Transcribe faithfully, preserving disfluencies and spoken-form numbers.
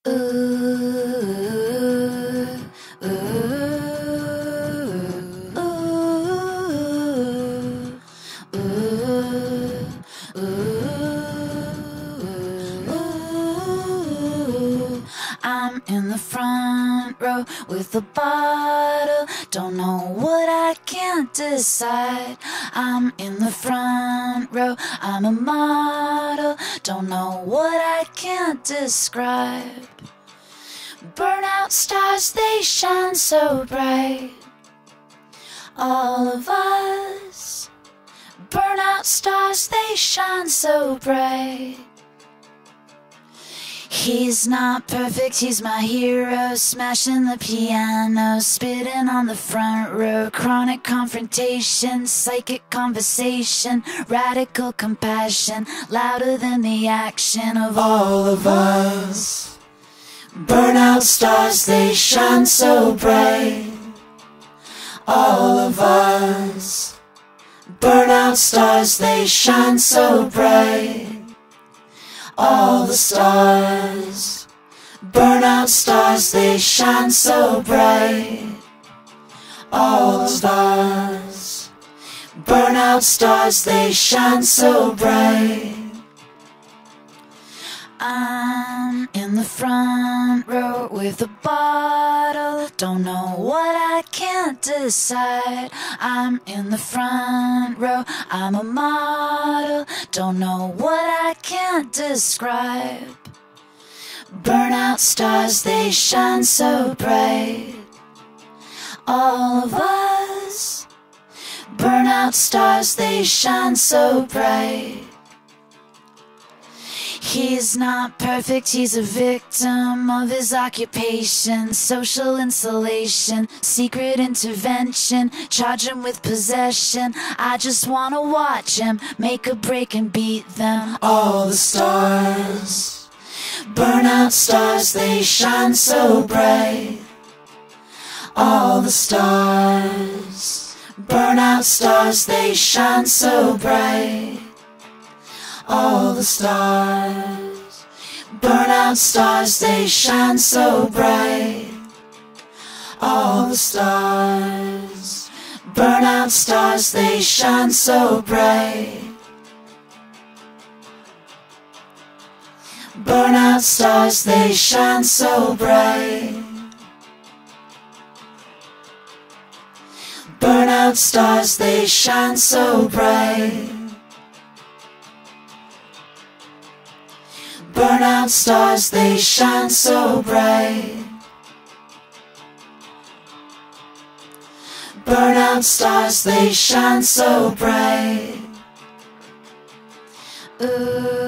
Ooh, ooh, ooh, ooh, ooh. I'm in the front row with a bottle. Don't know what I can't decide. I'm in the front row. I'm a model. Don't know what I can't describe. Burnout stars, they shine so bright. All of us. Burnout stars, they shine so bright. He's not perfect, he's my hero. Smashing the piano, spitting on the front row. Chronic confrontation, psychic conversation. Radical compassion, louder than the action of all of us. Burnout stars, they shine so bright. All of us. Burnout stars, they shine so bright. All the stars. Burnout stars, they shine so bright. All the stars. Burnout stars, they shine so bright. I'm in the front row with a bottle. Don't know what I can't decide. I'm in the front row. I'm a model. Don't know what I can't describe. Burnout stars, they shine so bright. All of us. Burnout stars, they shine so bright. He's not perfect, he's a victim of his occupation. Social insulation, secret intervention. Charge him with possession. I just wanna watch him make a break and beat them. All the stars. Burnout stars, they shine so bright. All the stars. Burnout stars, they shine so bright. All the stars. Burnout stars, they shine so bright. All the stars. Burnout stars, they shine so bright. Burnout stars, they shine so bright. Burnout stars, they shine so bright. Burnout stars, they shine so bright. Burnout stars, they shine so bright. Ooh.